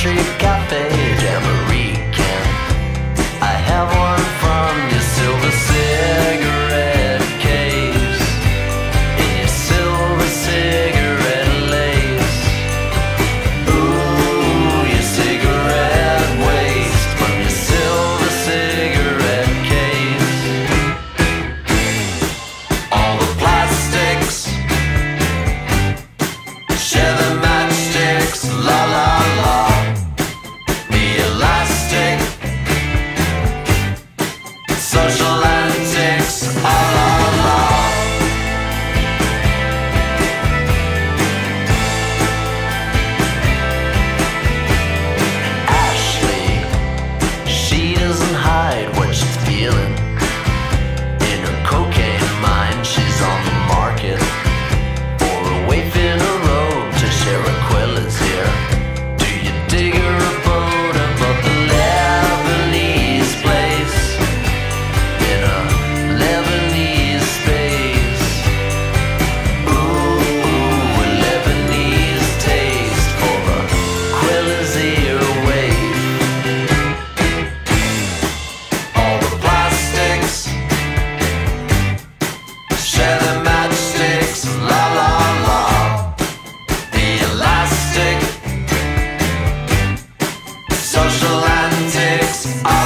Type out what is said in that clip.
Street Café, jamboree can I have one from your silver cigarette case, in your silver cigarette lace. Ooh, your cigarette waste from your silver cigarette case. All the plastics share the matchsticks, la la la. The elastic social antics, ah la la. Ashley, she doesn't hide what she's feeling. In her cocaine mind, she's on the market for a waif in a robe to share a quellazaire. Do you dig her abode above the Lebanese place, in a Lebanese space? Ooh, a Lebanese taste for a quellazaire waif. All the plastics share the matchsticks, la la la. The elastic social antics, ah